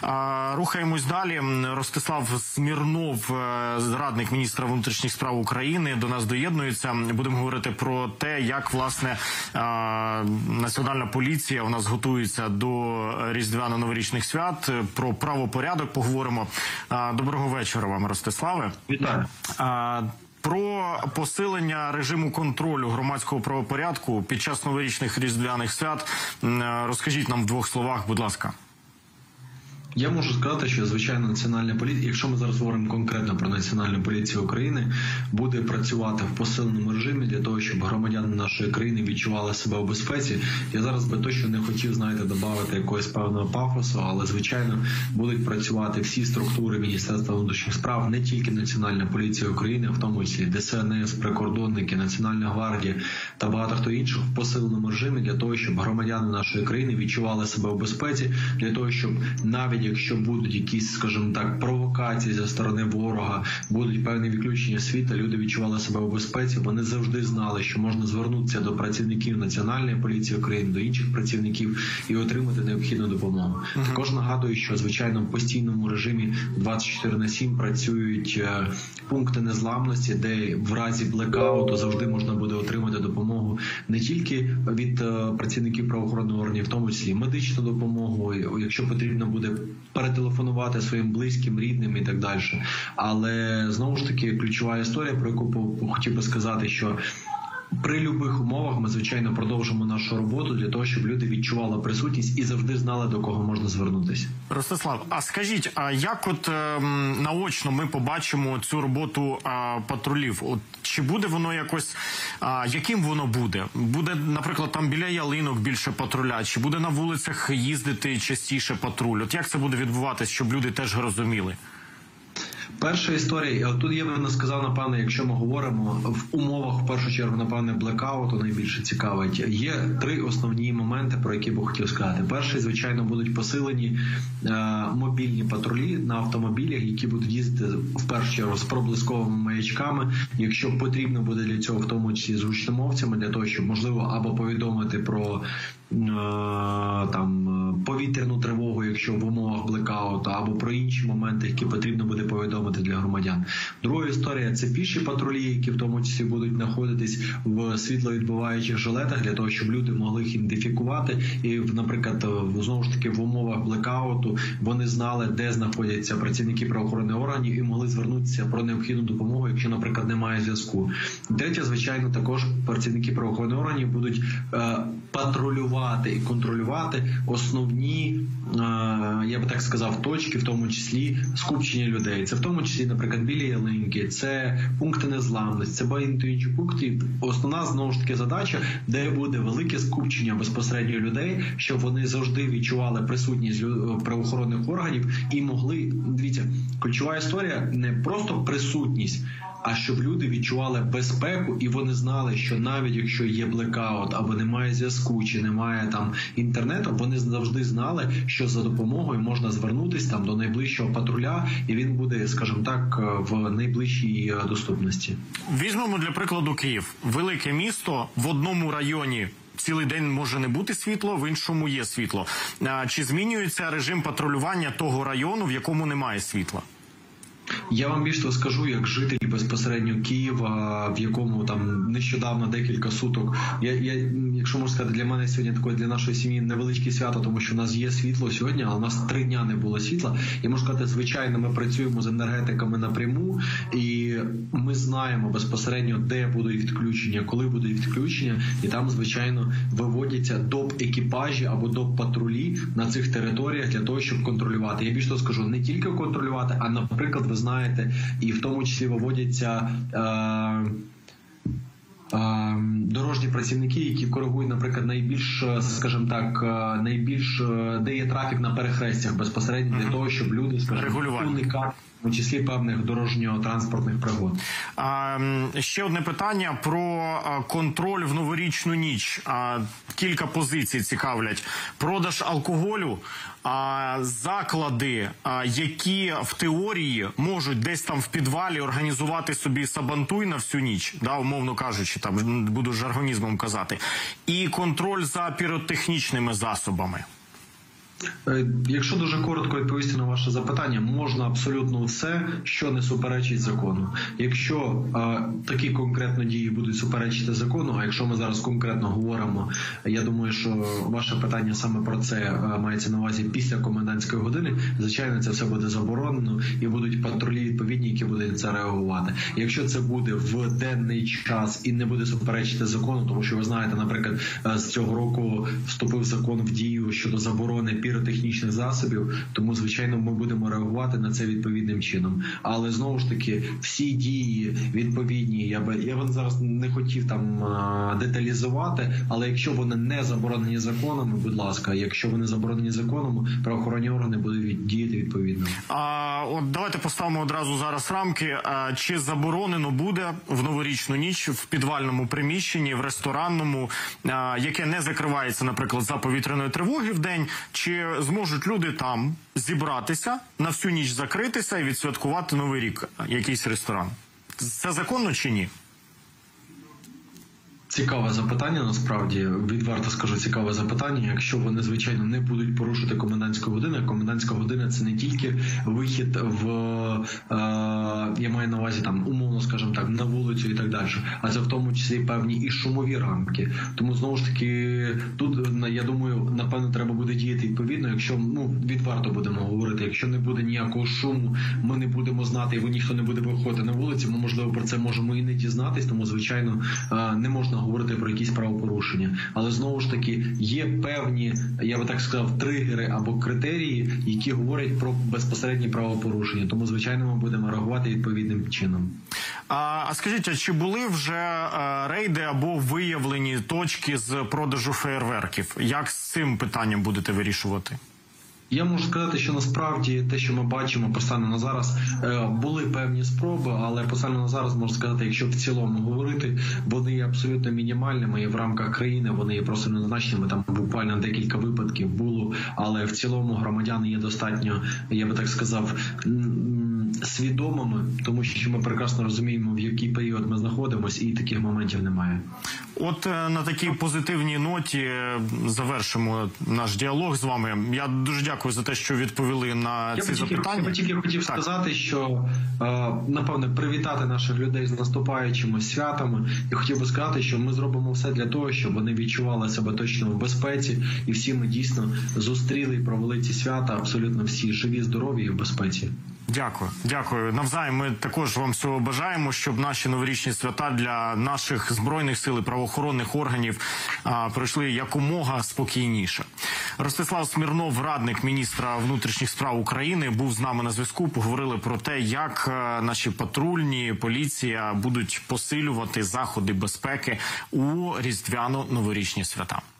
Рухаємось далі. Ростислав Смірнов, радник міністра внутрішніх справ України, до нас доєднується. Будемо говорити про те, як, власне, Національна поліція у нас готується до різдвяно-новорічних свят. Про правопорядок поговоримо. Доброго вечора вам, Ростиславе. Вітаю. Про посилення режиму контролю громадського правопорядку під час новорічних різдвяних свят розкажіть нам в двох словах, будь ласка. Я можу сказати, що, звичайно, Національна поліція, якщо ми зараз говоримо конкретно про Національну поліцію України, буде працювати в посиленому режимі для того, щоб громадяни нашої країни відчували себе у безпеці. Я зараз би точно не хотів, додати якогось певного пафосу, але, звичайно, будуть працювати всі структури Міністерства внутрішніх справ, не тільки Національна поліція України, а в тому числі ДСНС, прикордонники, Національна гвардія та багато хто інших в посиленому режимі для того, щоб громадяни нашої країни відчували себе у безпеці, для того, щоб навіть якщо будуть якісь, скажімо так, провокації зі сторони ворога, будуть певні відключення світла, люди відчували себе у безпеці, вони завжди знали, що можна звернутися до працівників Національної поліції України, до інших працівників і отримати необхідну допомогу. Також нагадую, що, звичайно, в постійному режимі 24/7 працюють пункти незламності, де в разі блекауту завжди можна буде отримати допомогу не тільки від працівників правоохоронних органів, в тому числі медичну допомогу, якщо потрібно буде перетелефонувати своїм близьким, рідним і так далі. Але, знову ж таки, ключова історія, про яку хотів би сказати, що при любих умовах ми, звичайно, продовжимо нашу роботу для того, щоб люди відчували присутність і завжди знали, до кого можна звернутися. Ростислав, а скажіть, а як наочно ми побачимо цю роботу патрулів? Чи буде воно якось, яким воно буде? Буде, наприклад, там біля ялинок більше патруля? Чи буде на вулицях їздити частіше патруль? Як це буде відбуватись, щоб люди теж розуміли? Перша історія, тут я б не сказав, напевно, якщо ми говоримо в умовах, в першу чергу, напевне, блекауту найбільше цікавить. Є три основні моменти, про які б хотів сказати. Перший, звичайно, будуть посилені мобільні патрулі на автомобілях, які будуть їздити, в першу чергу, з проблисковими маячками. Якщо потрібно буде для цього, в тому числі з гучномовцями, для того, щоб, можливо, або повідомити про повітряну тривогу, якщо в умовах блекауту, або про інші моменти, які потрібно буде повідомити для громадян. Друга історія – це піші патрулі, які в тому числі будуть знаходитись в світловідбиваючих жилетах, для того, щоб люди могли їх ідентифікувати і, наприклад, знову ж таки, в умовах блекауту вони знали, де знаходяться працівники правоохоронних органів і могли звернутися про необхідну допомогу, якщо, наприклад, немає зв'язку. Третє, звичайно, також працівники правоохоронних органів будуть патрулювати і контролювати основні, я би так сказав, точки, в тому числі скупчення людей. Це в тому числі, наприклад, біля ялинки, це пункти незламності, це багато інших пунктів. Основна, знову ж таки, задача, де буде велике скупчення безпосередньо людей, щоб вони завжди відчували присутність правоохоронних органів і могли, дивіться, ключова історія не просто присутність, а щоб люди відчували безпеку і вони знали, що навіть якщо є блекаут або немає зв'язку, чи немає там інтернету, вони завжди знали, що за допомогою можна звернутися там до найближчого патруля, і він буде, скажімо так, в найближчій доступності. Візьмемо для прикладу Київ. Велике місто, в одному районі цілий день може не бути світло, в іншому є світло. Чи змінюється режим патрулювання того району, в якому немає світла? Я вам більше скажу, як житель безпосередньо Києва, в якому там нещодавно декілька суток, якщо можна сказати, для мене сьогодні такое, для нашої сім'ї невеличке свято, тому що у нас є світло сьогодні, а у нас 3 дня не було світла. Я можу сказати, звичайно, ми працюємо з енергетиками напряму, і ми знаємо безпосередньо, де будуть відключення, коли будуть відключення, і там, звичайно, виводяться доп-екіпажі або доп-патрулі на цих територіях для того, щоб контролювати. Я більше скажу, не тільки контролювати, а, наприклад, ви знаєте, і в тому числі виводяться дорожні працівники, які коригують, наприклад, найбільш, скажімо так, де є трафік на перехрестях безпосередньо для того, щоб люди, скажімо, уникали в тому числі певних дорожньо-транспортних пригод. Ще одне питання про контроль в новорічну ніч. Кілька позицій цікавлять. Продаж алкоголю, заклади, які в теорії можуть десь там в підвалі організувати собі сабантуй на всю ніч, да, умовно кажучи, там буду жаргонізмом казати, і контроль за піротехнічними засобами. Якщо дуже коротко відповісти на ваше запитання, можна абсолютно все, що не суперечить закону. Якщо такі конкретно дії будуть суперечити закону, а якщо ми зараз конкретно говоримо, я думаю, що ваше питання саме про це мається на увазі після комендантської години, звичайно, це все буде заборонено і будуть патрулі відповідні, які будуть на це реагувати. Якщо це буде в денний час і не буде суперечити закону, тому що ви знаєте, наприклад, з цього року вступив закон в дію щодо заборони піротехнічних засобів, тому, звичайно, ми будемо реагувати на це відповідним чином. Але, знову ж таки, всі дії відповідні, я би зараз не хотів там деталізувати, але якщо вони не заборонені законами, будь ласка, якщо вони заборонені законом, правоохоронні органи будуть діяти відповідно. От давайте поставимо одразу зараз рамки. Чи заборонено буде в новорічну ніч в підвальному приміщенні, в ресторанному, яке не закривається, наприклад, за повітряної тривоги в день, чи зможуть люди там зібратися, на всю ніч закритися і відсвяткувати Новий рік, якийсь ресторан? Це законно чи ні? Цікаве запитання, насправді, відверто скажу, цікаве запитання. Якщо вони, звичайно, не будуть порушити комендантську годину, комендантська година – це не тільки вихід в, я маю на увазі, там, умовно, скажімо так, на вулицю і так далі, а це в тому числі певні і шумові рамки. Тому, знову ж таки, тут, я думаю, напевно, треба буде діяти відповідно, якщо, відверто будемо говорити, якщо не буде ніякого шуму, ми не будемо знати, і ніхто не буде виходити на вулиці, ми, можливо, про це можемо і не дізнатись, тому, звичайно, не можна говорити про якісь правопорушення. Але, знову ж таки, є певні, я би так сказав, тригери або критерії, які говорять про безпосередні правопорушення. Тому, звичайно, ми будемо реагувати відповідним чином. А скажіть, а чи були вже рейди або виявлені точки з продажу феєрверків? Як з цим питанням будете вирішувати? Я можу сказати, що насправді те, що ми бачимо постаном на зараз, були певні спроби, але постаном на зараз можу сказати, якщо в цілому говорити, вони є абсолютно мінімальними і в рамках країни вони є просто незначними. Там буквально декілька випадків було, але в цілому громадяни є достатньо, я би так сказав, свідомими, тому що ми прекрасно розуміємо, в який період ми знаходимося, і таких моментів немає. От на такій позитивній ноті завершимо наш діалог з вами. Я дуже дякую за те, що відповіли на ці запитання. Я би тільки хотів сказати, що, напевне, привітати наших людей з наступаючими святами. І хотів би сказати, що ми зробимо все для того, щоб вони відчували себе точно в безпеці. І всі ми дійсно зустріли і провели ці свята абсолютно всі живі, здорові і в безпеці. Дякую. Дякую. Навзаєм ми також вам всього бажаємо, щоб наші новорічні свята для наших Збройних сил і правоохоронних органів пройшли якомога спокійніше. Ростислав Смірнов, радник міністра внутрішніх справ України, був з нами на зв'язку. Поговорили про те, як наші патрульні, поліція будуть посилювати заходи безпеки у різдвяно-новорічні свята.